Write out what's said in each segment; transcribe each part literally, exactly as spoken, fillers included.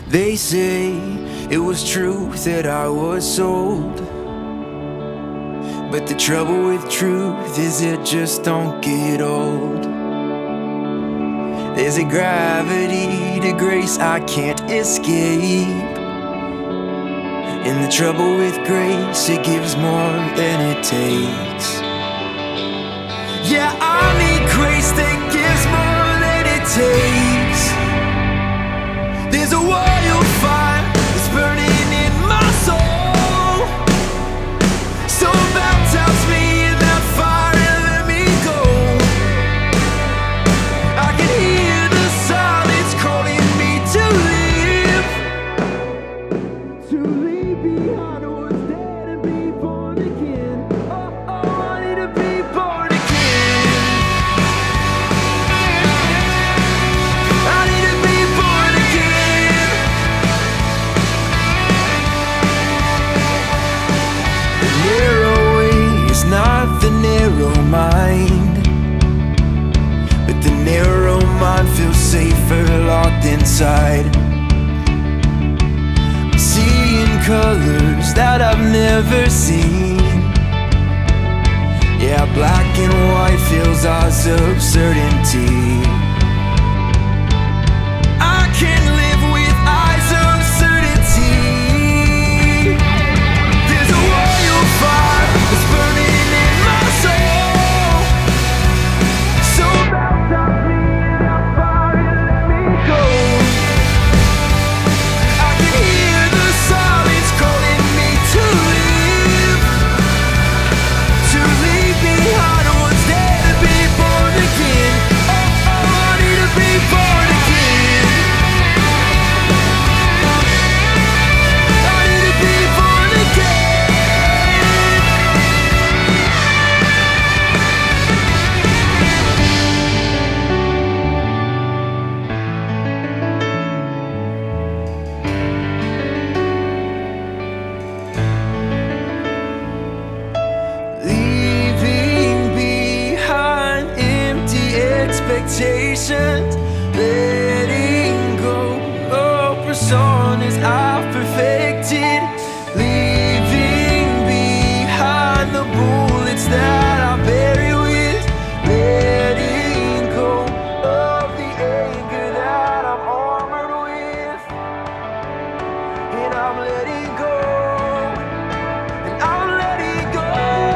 They say it was true that I was sold, but the trouble with truth is it just don't get old. There's a gravity to grace I can't escape, and the trouble with grace, it gives more than it takes. Yeah, I need grace that gives more than it takes. There's a wildfire that's burning in my soul, so baptize me in that fire and let me go. I can hear the silence calling me to live, to leave behind what's dead and be born again. Oh, oh, I need to be born again. I need to be born again. The narrow way is not the narrow mind, but the narrow mind feels safer locked inside. I'm seeing colors that I've never seen. Yeah, black and white feels odds of certainty. I can live with eyes of certainty. There's a wildfire that's burning in my soul, so baptize me in that fire and let me go. I can hear the silence calling me to live, to leave behind what's dead and be born again. Oh, oh, I need to be born again. I need to be born again. Leaving behind empty expectations, letting go of personas I've perfected, leaving behind the bullets that I bury with, letting go of the anger that I'm armored with, and I'm letting go. And I'm letting go.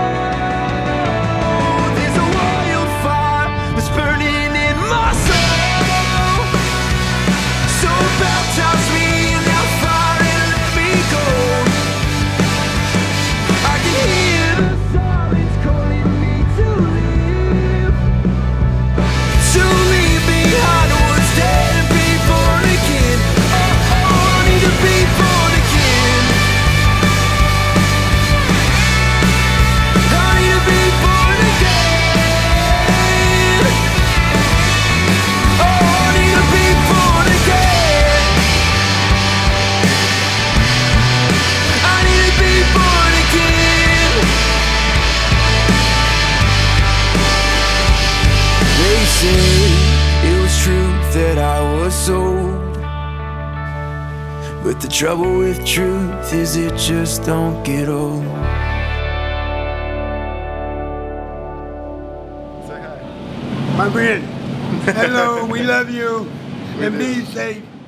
There's a wildfire that's burning in my soul, so baptize me in that fire and let me go. I can hear the silence calling me to live, to leave behind what's dead and be born again. Oh, oh, I need to be born again. I need to be born again. Oh, I need to be born again. I need to be born again. They say it was true that I was sold, but the trouble with truth is it just don't get old. My friend, hello, we love you, and be safe.